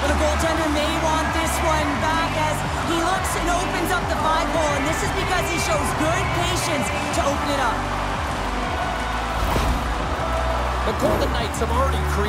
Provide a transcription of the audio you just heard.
The goaltender may want this one back as he looks and opens up the 5-hole, and this is because he shows good patience to open it up. The Golden Knights have already created